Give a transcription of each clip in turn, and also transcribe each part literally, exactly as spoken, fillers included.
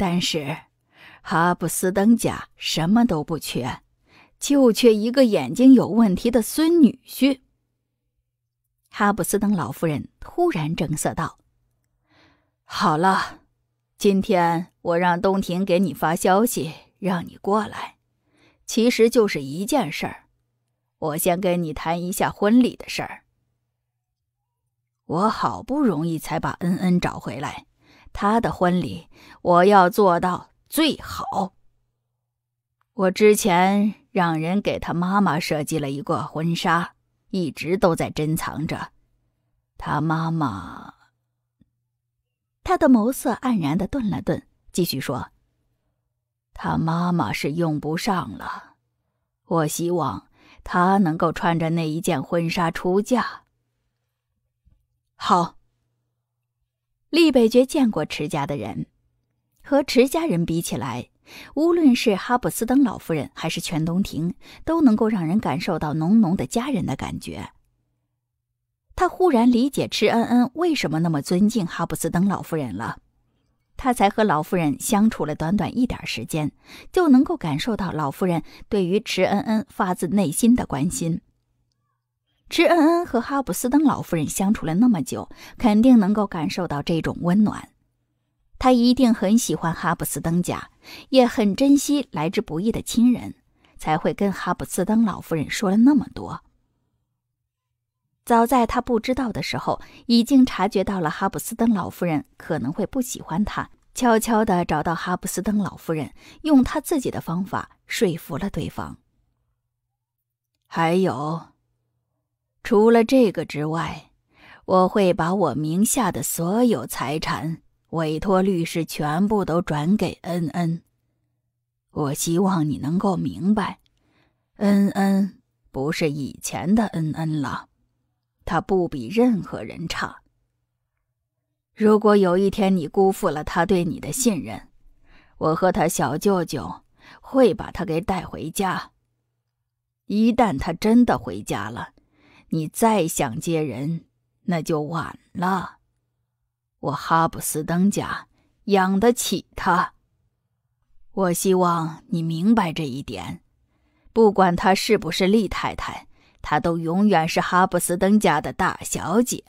但是哈布斯登家什么都不缺，就缺一个眼睛有问题的孙女婿。哈布斯登老夫人突然正色道：好了，今天我让东庭给你发消息，让你过来，其实就是一件事儿。我先跟你谈一下婚礼的事儿。我好不容易才把恩恩找回来，她的婚礼我要做到最好。我之前让人给她妈妈设计了一个婚纱，一直都在珍藏着。她妈妈……他的眸色黯然地顿了顿，继续说：她妈妈是用不上了，我希望她能够穿着那一件婚纱出嫁。好。厉北爵见过池家的人，和池家人比起来，无论是哈布斯登老夫人还是全东庭，都能够让人感受到浓浓的家人的感觉。他忽然理解池恩恩为什么那么尊敬哈布斯登老夫人了。他才和老夫人相处了短短一点时间，就能够感受到老夫人对于池恩恩发自内心的关心。池恩恩和哈布斯登老夫人相处了那么久，肯定能够感受到这种温暖。他一定很喜欢哈布斯登家，也很珍惜来之不易的亲人，才会跟哈布斯登老夫人说了那么多。早在他不知道的时候，已经察觉到了哈布斯登老夫人可能会不喜欢他，悄悄地找到哈布斯登老夫人，用他自己的方法说服了对方。还有，除了这个之外，我会把我名下的所有财产委托律师全部都转给恩恩。我希望你能够明白，恩恩不是以前的恩恩了，他不比任何人差。如果有一天你辜负了他对你的信任，我和他小舅舅会把他给带回家。一旦他真的回家了，你再想接人，那就晚了。我哈布斯登家养得起他。我希望你明白这一点，不管她是不是厉太太，她都永远是哈布斯登家的大小姐。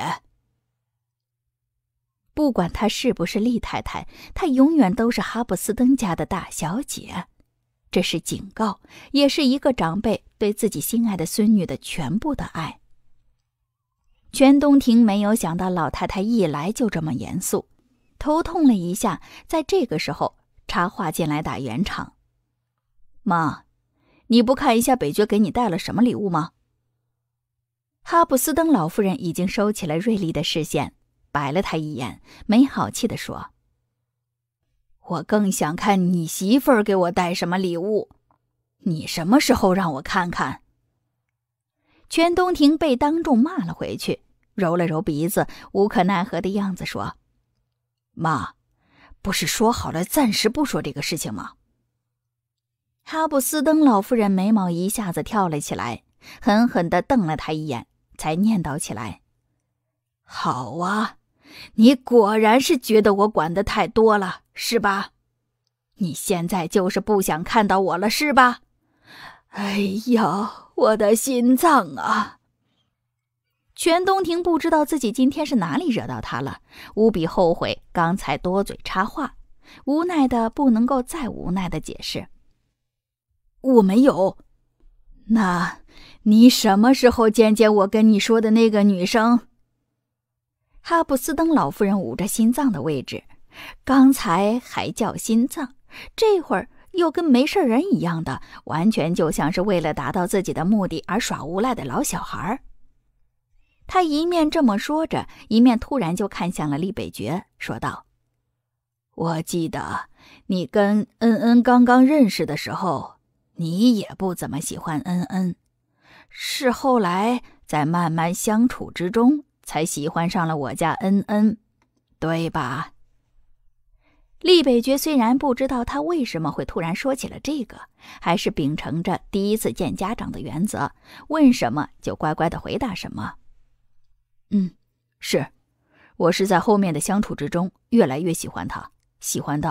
不管她是不是厉太太，她永远都是哈布斯登家的大小姐。这是警告，也是一个长辈对自己心爱的孙女的全部的爱。全东庭没有想到老太太一来就这么严肃，头痛了一下，在这个时候插话进来打圆场：妈，你不看一下北爵给你带了什么礼物吗？哈布斯登老夫人已经收起了锐利的视线，白了他一眼，没好气地说：我更想看你媳妇儿给我带什么礼物，你什么时候让我看看？全东庭被当众骂了回去，揉了揉鼻子，无可奈何的样子说：妈，不是说好了暂时不说这个事情吗？哈布斯登老夫人眉毛一下子跳了起来，狠狠地瞪了他一眼，才念叨起来：好啊，你果然是觉得我管得太多了，是吧？你现在就是不想看到我了，是吧？哎呀，我的心脏啊！全东庭不知道自己今天是哪里惹到他了，无比后悔刚才多嘴插话，无奈的不能够再无奈的解释：我没有。那你什么时候见见我跟你说的那个女生？哈布斯登老夫人捂着心脏的位置，刚才还叫心脏，这会儿又跟没事人一样的，完全就像是为了达到自己的目的而耍无赖的老小孩。他一面这么说着，一面突然就看向了厉北爵，说道：我记得你跟恩恩刚刚认识的时候，你也不怎么喜欢恩恩，是后来在慢慢相处之中才喜欢上了我家恩恩，对吧？厉北爵虽然不知道他为什么会突然说起了这个，还是秉承着第一次见家长的原则，问什么就乖乖的回答什么。嗯，是，我是在后面的相处之中越来越喜欢他，喜欢到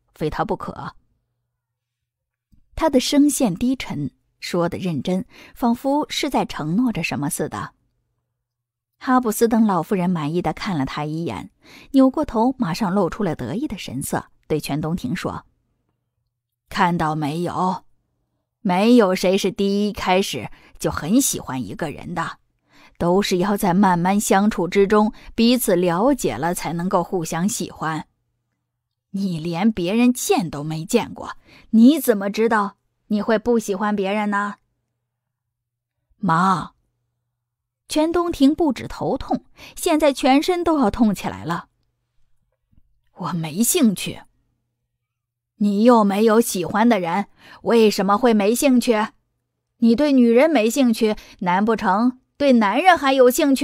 非他不可。 他的声线低沉，说得认真，仿佛是在承诺着什么似的。哈布斯登老妇人满意地看了他一眼，扭过头，马上露出了得意的神色，对全东庭说：看到没有，没有谁是第一开始就很喜欢一个人的，都是要在慢慢相处之中彼此了解了才能够互相喜欢。你连别人见都没见过，你怎么知道你会不喜欢别人呢？妈，全东庭不止头痛，现在全身都要痛起来了。我没兴趣。你又没有喜欢的人，为什么会没兴趣？你对女人没兴趣，难不成对男人还有兴趣？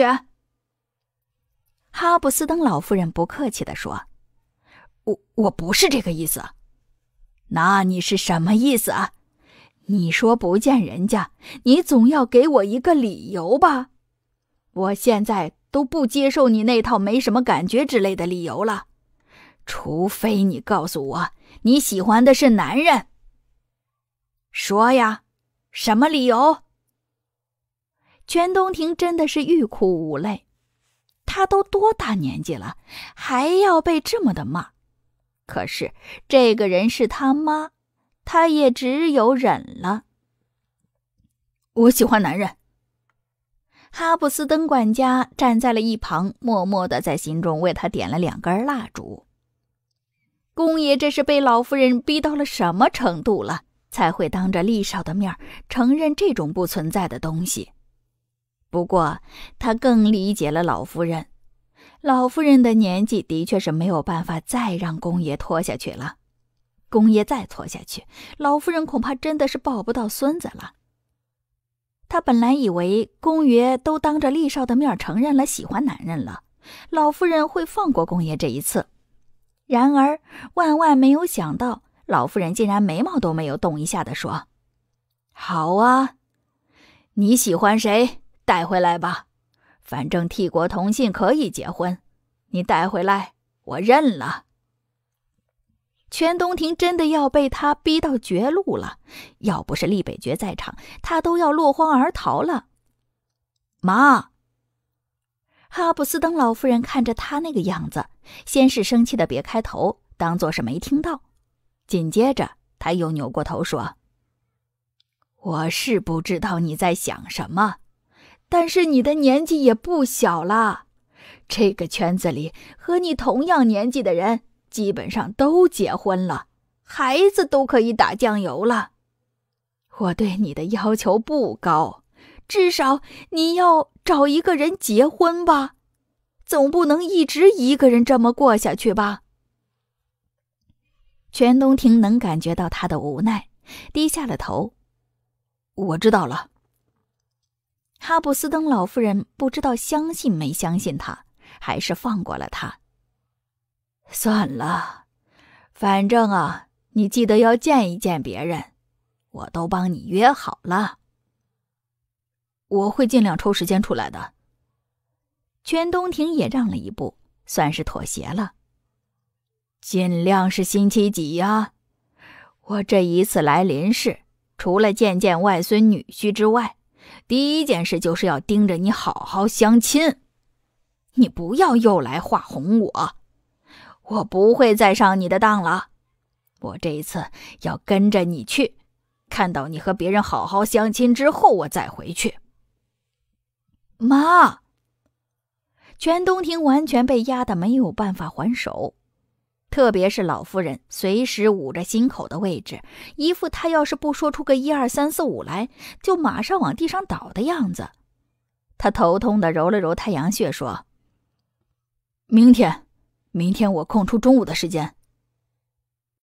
哈布斯登老妇人不客气地说：我我不是这个意思。那你是什么意思啊？你说不见人家，你总要给我一个理由吧？我现在都不接受你那套没什么感觉之类的理由了，除非你告诉我你喜欢的是男人。说呀，什么理由？全东庭真的是欲哭无泪，他都多大年纪了，还要被这么的骂。可是这个人是他妈，他也只有忍了。我喜欢男人。哈布斯登管家站在了一旁，默默地在心中为他点了两根蜡烛。公爷这是被老夫人逼到了什么程度了，才会当着厉少的面承认这种不存在的东西？不过他更理解了老夫人，老夫人的年纪的确是没有办法再让公爷拖下去了。公爷再拖下去，老夫人恐怕真的是抱不到孙子了。他本来以为公爷都当着厉少的面承认了喜欢男人了，老夫人会放过公爷这一次。然而万万没有想到，老夫人竟然眉毛都没有动一下地说：好啊，你喜欢谁带回来吧，反正替国同信可以结婚，你带回来我认了。全东庭真的要被他逼到绝路了，要不是厉北爵在场，他都要落荒而逃了。妈！哈布斯登老夫人看着他那个样子，先是生气的别开头，当作是没听到，紧接着他又扭过头说：我是不知道你在想什么，但是你的年纪也不小了，这个圈子里和你同样年纪的人基本上都结婚了，孩子都可以打酱油了。我对你的要求不高，至少你要找一个人结婚吧，总不能一直一个人这么过下去吧。全东庭能感觉到他的无奈，低下了头。我知道了。哈布斯登老妇人不知道相信没相信他，还是放过了他。算了，反正啊，你记得要见一见别人，我都帮你约好了。我会尽量抽时间出来的。全东庭也让了一步，算是妥协了。尽量是星期几呀？我这一次来林氏，除了见见外孙女婿之外，第一件事就是要盯着你好好相亲。你不要又来画红我，我不会再上你的当了。我这一次要跟着你去，看到你和别人好好相亲之后，我再回去。妈！全东庭完全被压得没有办法还手，特别是老夫人随时捂着心口的位置，一副她要是不说出个一二三四五来，就马上往地上倒的样子。她头痛地揉了揉太阳穴，说：明天明天我空出中午的时间，